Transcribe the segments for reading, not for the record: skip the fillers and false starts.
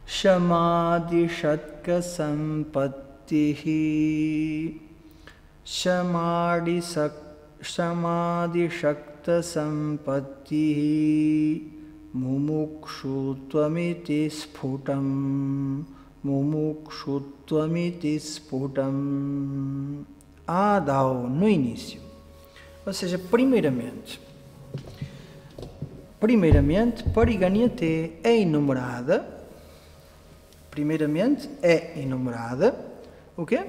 Shamadhi shatka sampattihi. Shamadhi shakta sampattihi. Mumukshuttvamiti sphutam. Mumukshuttvamiti sphutam. Adau, no início. Ou seja, primeiramente, Pariganyate é enumerada. Primeiramente, é enumerada. O quê?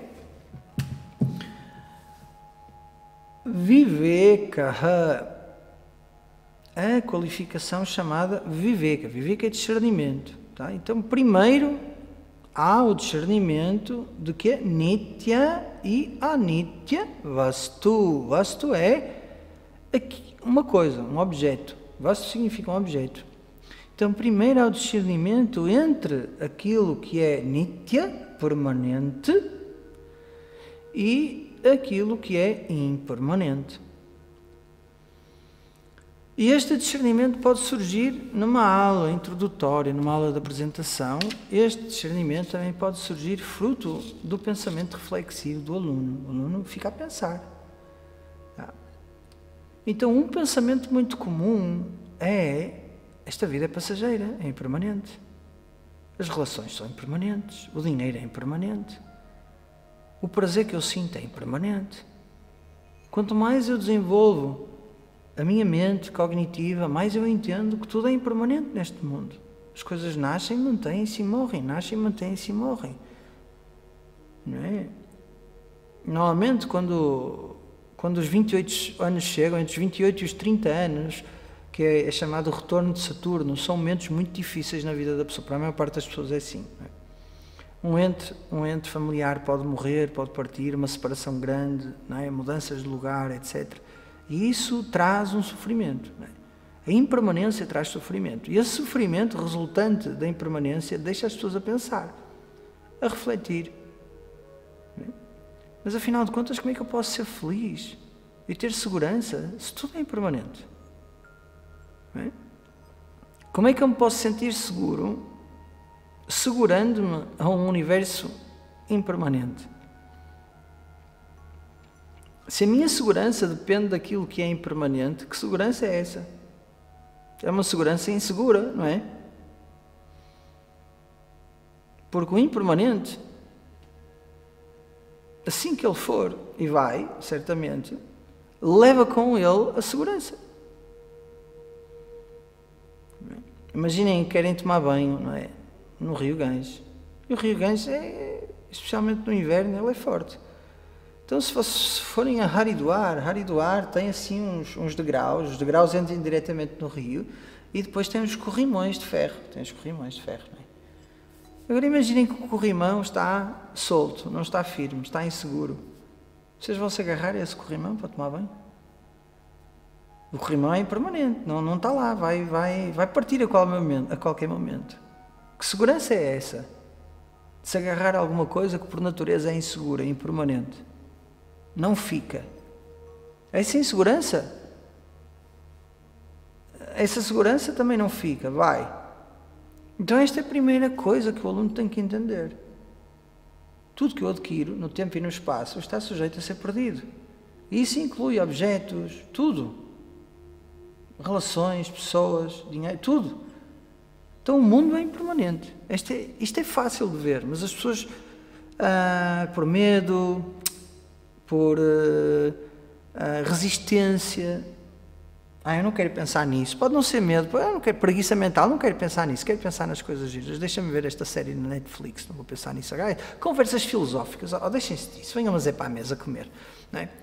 Vivekaha. A qualificação chamada Viveka. Viveka é discernimento. Tá? Então, primeiro, há o discernimento de que é Nitya e Anitya Vastu. Vastu é uma coisa, um objeto. Vastu significa um objeto. Então, primeiro há o discernimento entre aquilo que é Nitya, permanente, e aquilo que é impermanente. E este discernimento pode surgir numa aula introdutória, numa aula de apresentação. Este discernimento também pode surgir fruto do pensamento reflexivo do aluno. O aluno fica a pensar. Então, um pensamento muito comum é: esta vida é passageira, é impermanente. As relações são impermanentes, o dinheiro é impermanente, o prazer que eu sinto é impermanente. Quanto mais eu desenvolvo a minha mente cognitiva, mais eu entendo que tudo é impermanente neste mundo. As coisas nascem, mantêm-se e morrem, nascem, mantêm-se e morrem. Não é? Normalmente, quando os 28 anos chegam, entre os 28 e os 30 anos, que é chamado o retorno de Saturno, são momentos muito difíceis na vida da pessoa. Para a maior parte das pessoas é assim. Não é? Um ente familiar pode morrer, pode partir, uma separação grande, não é? Mudanças de lugar, etc. E isso traz um sofrimento. Não é? A impermanência traz sofrimento. E esse sofrimento resultante da impermanência deixa as pessoas a pensar, a refletir. Não é? Mas afinal de contas, como é que eu posso ser feliz e ter segurança se tudo é impermanente? Não é? Como é que eu me posso sentir seguro segurando-me a um universo impermanente? Se a minha segurança depende daquilo que é impermanente, que segurança é essa? É uma segurança insegura, não é? Porque o impermanente, assim que ele for, e vai, certamente, leva com ele a segurança. Imaginem que querem tomar banho, não é? No Rio Ganges. E o Rio Ganges, especialmente no inverno, ele é forte. Então, se forem a Haridwar tem assim uns degraus, os degraus entram diretamente no rio, e depois tem os corrimões de ferro. Não é? Agora imaginem que o corrimão está solto, não está firme, está inseguro. Vocês vão se agarrar a esse corrimão para tomar banho? O corrimão é impermanente, não está lá, vai partir a qualquer momento. Que segurança é essa? De se agarrar a alguma coisa que por natureza é insegura, impermanente. Não fica. Essa insegurança, essa segurança também não fica, vai. Então esta é a primeira coisa que o aluno tem que entender. Tudo que eu adquiro no tempo e no espaço está sujeito a ser perdido. E isso inclui objetos, tudo. Relações, pessoas, dinheiro, tudo. Então o mundo é impermanente. Isto é fácil de ver, mas as pessoas, por medo, por resistência, eu não quero pensar nisso. Pode não ser medo, eu não quero preguiça mental, não quero pensar nisso, quero pensar nas coisas giras. Deixa-me ver esta série na Netflix, não vou pensar nisso. Conversas filosóficas, deixem-se disso, venham mas para a mesa comer. Não é?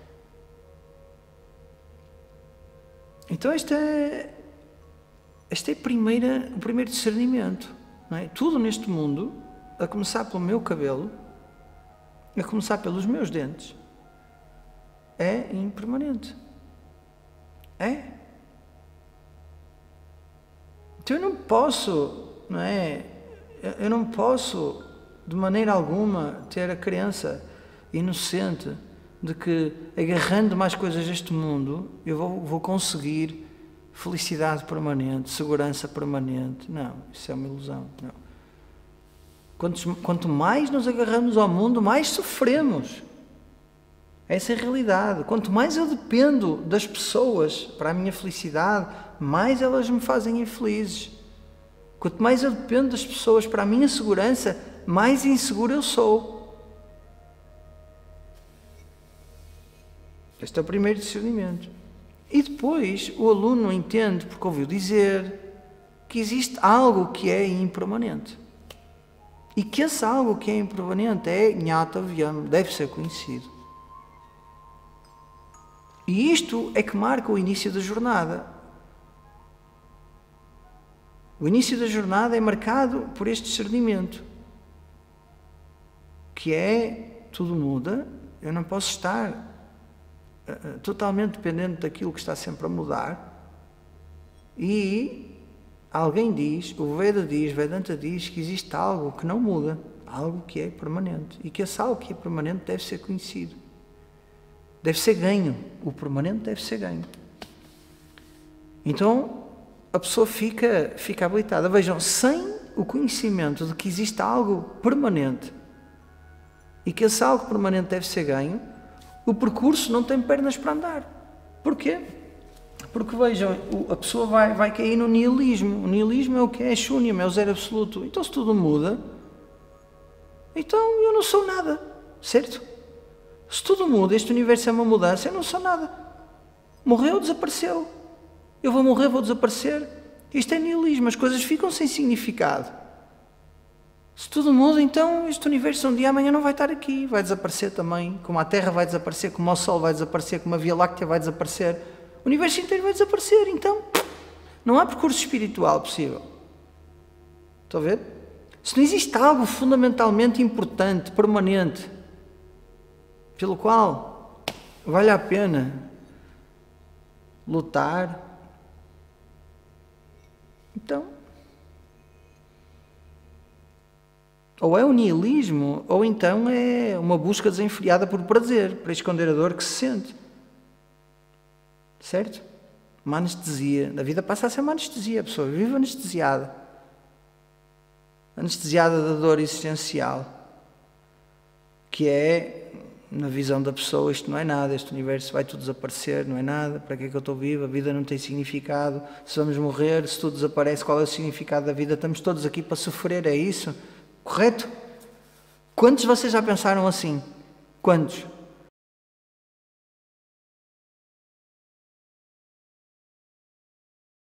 Então este é o primeiro discernimento. Não é? Tudo neste mundo, a começar pelo meu cabelo, a começar pelos meus dentes, é impermanente. É. Então eu não posso, não é? Eu não posso, de maneira alguma, ter a crença inocente de que, agarrando mais coisas deste mundo, eu vou conseguir felicidade permanente, segurança permanente. Não, isso é uma ilusão. Não. Quanto mais nos agarramos ao mundo, mais sofremos. Essa é a realidade. Quanto mais eu dependo das pessoas para a minha felicidade, mais elas me fazem infelizes. Quanto mais eu dependo das pessoas para a minha segurança, mais inseguro eu sou. Este é o primeiro discernimento. E depois o aluno entende, porque ouviu dizer, que existe algo que é impermanente. E que esse algo que é impermanente é Ñata Vyam, deve ser conhecido. E isto é que marca o início da jornada. O início da jornada é marcado por este discernimento, que é, tudo muda, eu não posso estar totalmente dependente daquilo que está sempre a mudar. E alguém diz, o Vedanta diz que existe algo que não muda, algo que é permanente, e que esse algo que é permanente deve ser conhecido, deve ser ganho, o permanente deve ser ganho. Então a pessoa fica habilitada. Vejam, sem o conhecimento de que existe algo permanente e que esse algo permanente deve ser ganho, o percurso não tem pernas para andar. Porquê? Porque vejam, a pessoa vai cair no nihilismo. O nihilismo é o que é Shunyam, é o zero absoluto. Então se tudo muda, então eu não sou nada, certo? Se tudo muda, este universo é uma mudança, eu não sou nada. Morreu, desapareceu. Eu vou morrer, vou desaparecer. Isto é nihilismo, as coisas ficam sem significado. Se tudo muda, então este universo um dia amanhã não vai estar aqui, vai desaparecer também, como a Terra vai desaparecer, como o Sol vai desaparecer, como a Via Láctea vai desaparecer. O universo inteiro vai desaparecer, então não há percurso espiritual possível. Estão a ver? Se não existe algo fundamentalmente importante, permanente, pelo qual vale a pena lutar, então, ou é o nihilismo, ou então é uma busca desenfreada por prazer, para esconder a dor que se sente. Certo? Uma anestesia. A vida passa a ser uma anestesia. A pessoa vive anestesiada. Anestesiada da dor existencial. Que é, na visão da pessoa, isto não é nada, este universo vai tudo desaparecer, não é nada, para que é que eu estou vivo? A vida não tem significado. Se vamos morrer, se tudo desaparece, qual é o significado da vida? Estamos todos aqui para sofrer, é isso? Correto? Quantos de vocês já pensaram assim? Quantos?